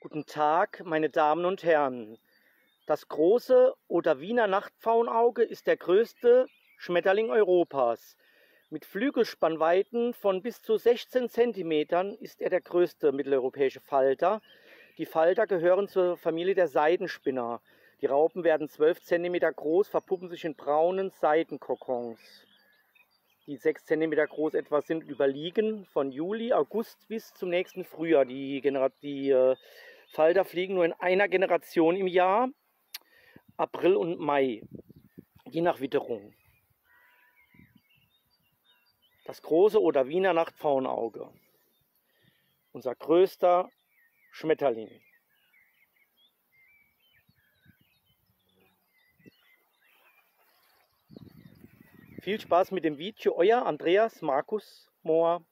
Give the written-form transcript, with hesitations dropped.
Guten Tag, meine Damen und Herren. Das große oder Wiener Nachtpfauenauge ist der größte Schmetterling Europas. Mit Flügelspannweiten von bis zu 16 cm ist er der größte mitteleuropäische Falter. Die Falter gehören zur Familie der Seidenspinner. Die Raupen werden 12 cm groß, verpuppen sich in braunen Seidenkokons, die 6 cm groß etwa sind, überliegen von Juli, August bis zum nächsten Frühjahr. Die Falter fliegen nur in einer Generation im Jahr, April und Mai, je nach Witterung. Das große oder Wiener Nachtpfauenauge, unser größter Schmetterling. Viel Spaß mit dem Video, euer Andreas Markus Mohr.